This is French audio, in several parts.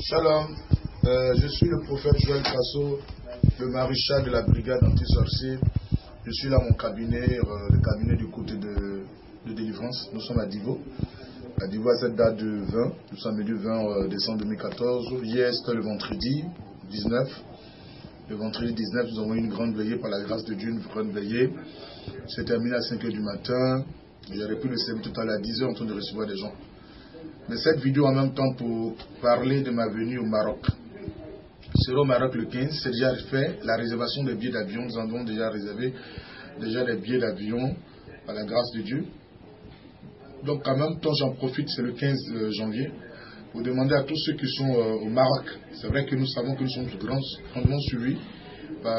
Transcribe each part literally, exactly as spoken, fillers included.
Shalom, euh, je suis le prophète Joël Kasso, le maréchal de la brigade anti-sorcier. Je suis là mon cabinet, euh, le cabinet du côté de, de délivrance. Nous sommes à Divo. À Divo à cette date de vingt, nous sommes du vingt décembre deux mille quatorze. Hier c'était le vendredi dix-neuf. Le vendredi dix-neuf, nous avons eu une grande veillée par la grâce de Dieu, une grande veillée. C'est terminé à cinq heures du matin. J'aurais pu le servir tout à l'heure à dix heures en train de recevoir des gens. Mais cette vidéo en même temps pour parler de ma venue au Maroc. Je serai au Maroc le quinze, c'est déjà fait. La réservation des billets d'avion, nous avons déjà réservé déjà les billets d'avion par la grâce de Dieu. Donc en même temps j'en profite, c'est le quinze janvier, pour demander à tous ceux qui sont euh, au Maroc. C'est vrai que nous savons que nous sommes grandement suivis par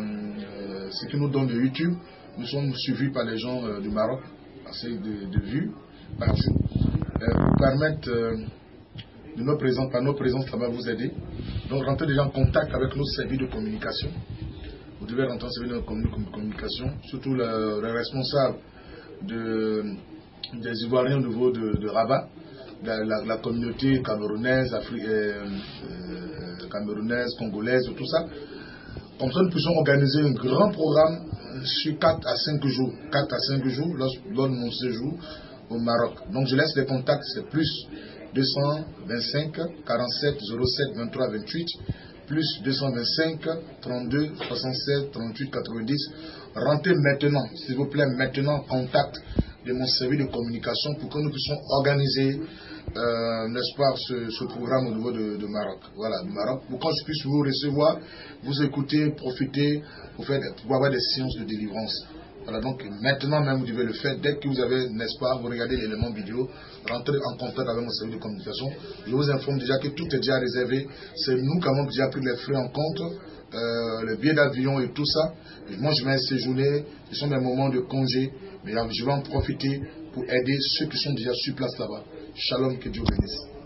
euh, ce qui nous donne de YouTube. Nous sommes suivis par les gens euh, du Maroc, assez de, de vues par jour. Euh, pour permettre euh, de nos présences, par nos présences là-bas vous aider. Donc rentrez déjà en contact avec nos services de communication. Vous devez rentrer en service de communication, surtout le, le responsable de, des Ivoiriens au niveau de, de Rabat, la, la, la communauté camerounaise, Afri, euh, euh, camerounaise, congolaise, tout ça. Comme ça nous puissions organiser un grand programme sur quatre à cinq jours. quatre à cinq jours lors, lors de mon séjour au Maroc. Donc je laisse les contacts, c'est plus deux cent vingt-cinq quarante-sept zéro sept vingt-trois vingt-huit, plus deux cent vingt-cinq trente-deux soixante-sept trente-huit quatre-vingt-dix. Rentrez maintenant, s'il vous plaît, maintenant en contact de mon service de communication pour que nous puissions organiser, euh, n'est-ce pas, ce, ce programme au niveau de, de Maroc. Voilà, du Maroc, pour que je puisse vous recevoir, vous écouter, profiter, pour, faire, pour avoir des séances de délivrance. Voilà, donc maintenant même vous devez le faire. Dès que vous avez, n'est-ce pas, vous regardez l'élément vidéo, rentrez en contact avec mon service de communication. Je vous informe déjà que tout est déjà réservé. C'est nous qui avons déjà pris les frais en compte, euh, le billet d'avion et tout ça. Et moi je vais séjourner, ce sont des moments de congé, mais je vais en profiter pour aider ceux qui sont déjà sur place là-bas. Shalom, que Dieu bénisse.